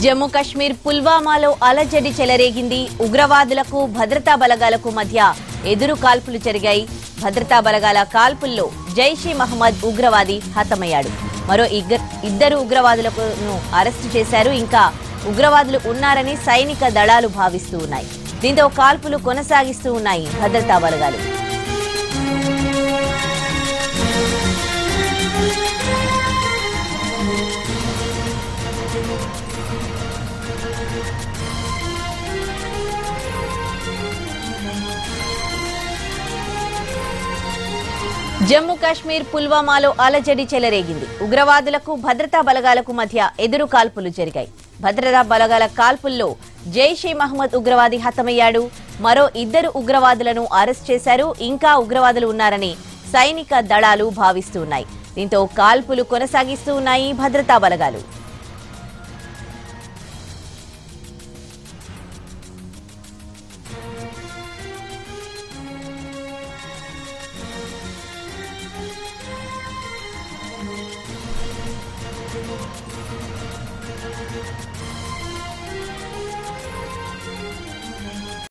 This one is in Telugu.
జమ్మూ కశ్మీర్ పుల్వామాలో అలజడి చెలరేగింది. ఉగ్రవాదులకు భద్రతా బలగాలకు మధ్య ఎదురు కాల్పులు జరిగాయి. భద్రతా బలగాల కాల్పుల్లో జైష్ ఇ మహమ్మద్ ఉగ్రవాది హతమయ్యాడు. మరో ఇద్దరు ఉగ్రవాదులను అరెస్టు చేశారు. ఇంకా ఉగ్రవాదులు ఉన్నారని సైనిక దళాలు భావిస్తూ ఉన్నాయి. దీంతో కాల్పులు కొనసాగిస్తూ ఉన్నాయి భద్రతా బలగాలు. జమ్మూ కాశ్మీర్ పుల్వామాలో అలజడి చెలరేగింది. ఉగ్రవాదులకు భద్రతా బలగాలకు మధ్య ఎదురు కాల్పులు జరిగాయి. భద్రతా బలగాల కాల్పుల్లో జైష్ ఇ మహమ్మద్ ఉగ్రవాది హతమయ్యాడు. మరో ఇద్దరు ఉగ్రవాదులను అరెస్ట్ చేశారు. ఇంకా ఉగ్రవాదులు ఉన్నారని సైనిక దళాలు భావిస్తున్నాయి. దీంతో కాల్పులు కొనసాగిస్తూ ఉన్నాయి భద్రతా బలగాలు.